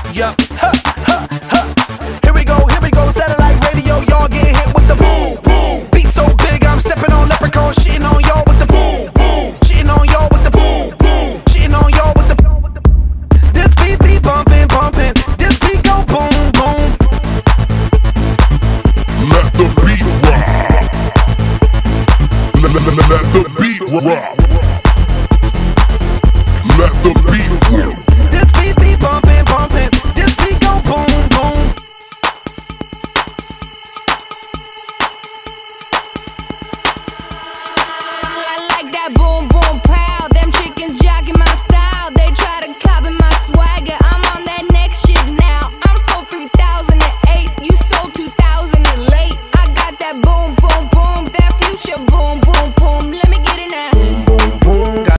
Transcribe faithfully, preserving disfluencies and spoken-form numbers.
Yup, huh, huh, huh. Here we go, here we go, satellite radio, y'all getting hit with the boom, boom. Beat so big, I'm stepping on leprechaun, shitting on y'all with the boom, boom. Shitting on y'all with the boom, boom. Shitting on y'all with the boom. This beat be bumping, bumping. This beat go boom, boom. Let the beat rock. Let, let, let, let the beat rock.